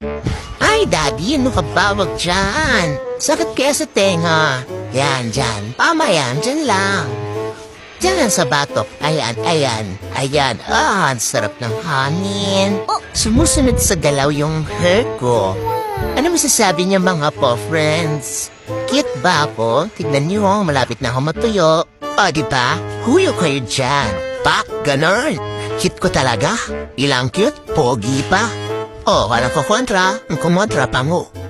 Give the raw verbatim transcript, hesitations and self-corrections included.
Ay, Daddy, ano ka ba? Wag dyan. Sakit kaya sa tenga. Yan, dyan. Tama yan, dyan lang. Dyan lang sa batok. Ayan, ayan, ayan. Ah, ang sarap ng hangin. Oh, sumusunod sa galaw yung hair ko. Ano masasabi niya mga po, friends? Cute ba ako? Tignan niyo, malapit na ako matuyo. O, diba? Huyo kayo dyan. Pak, ganon. Cute ko talaga. Ilang cute, pogi pa. O, walang kukontra. Ang kumontra pa mo.